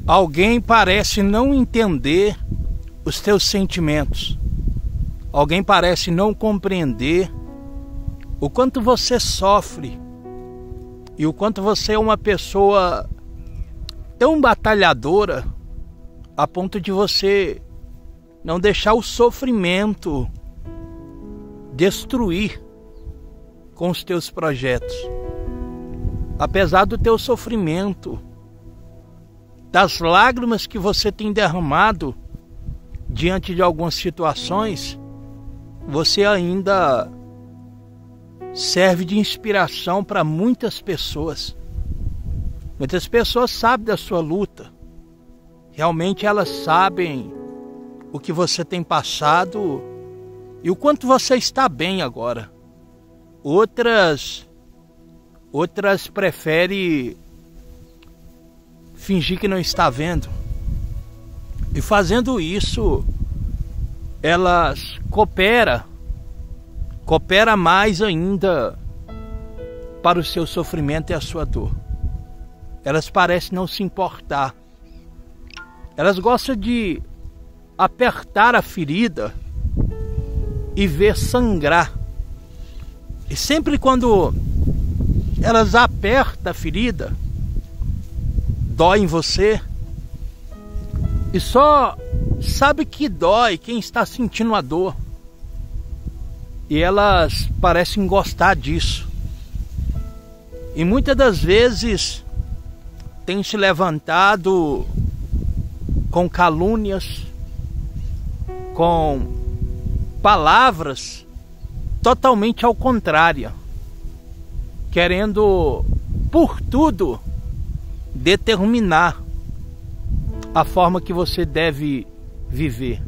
Alguém parece não entender os teus sentimentos. Alguém parece não compreender o quanto você sofre e o quanto você é uma pessoa tão batalhadora a ponto de você não deixar o sofrimento destruir com os teus projetos. Apesar do teu sofrimento, das lágrimas que você tem derramado diante de algumas situações, você ainda serve de inspiração para muitas pessoas. Muitas pessoas sabem da sua luta. Realmente elas sabem o que você tem passado e o quanto você está bem agora. Outras preferem fingir que não está vendo. E fazendo isso, elas cooperam mais ainda para o seu sofrimento e a sua dor. Elas parecem não se importar. Elas gostam de apertar a ferida e ver sangrar. E sempre quando elas apertam a ferida, dói em você. E só sabe que dói quem está sentindo a dor. E elas parecem gostar disso. E muitas das vezes têm se levantado com calúnias, com palavras totalmente ao contrário, querendo por tudo determinar a forma que você deve viver.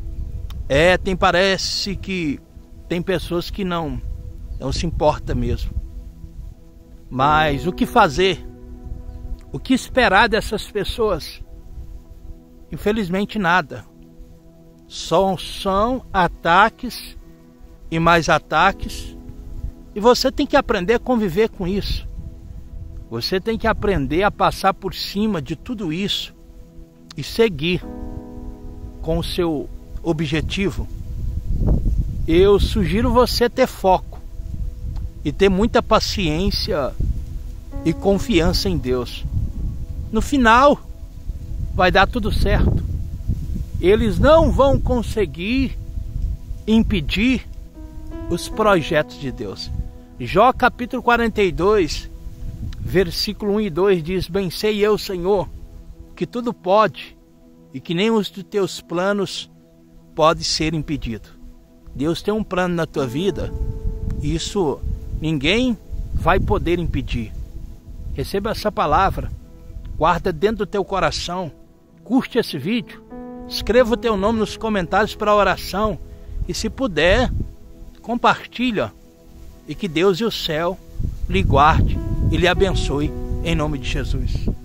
Parece que tem pessoas que não se importam mesmo. Mas o que fazer? O que esperar dessas pessoas? Infelizmente nada. Só são ataques e mais ataques. E você tem que aprender a conviver com isso. Você tem que aprender a passar por cima de tudo isso e seguir com o seu objetivo. Eu sugiro você ter foco e ter muita paciência e confiança em Deus. No final, vai dar tudo certo. Eles não vão conseguir impedir os projetos de Deus. Jó capítulo 42, versículo 1 e 2 diz: Bem sei eu, Senhor, que tudo pode e que nem os dos teus planos pode ser impedido. Deus tem um plano na tua vida, e isso ninguém vai poder impedir. Receba essa palavra, guarda dentro do teu coração, curte esse vídeo, escreva o teu nome nos comentários para a oração e, se puder, compartilha, e que Deus e o céu lhe guarde e lhe abençoe em nome de Jesus.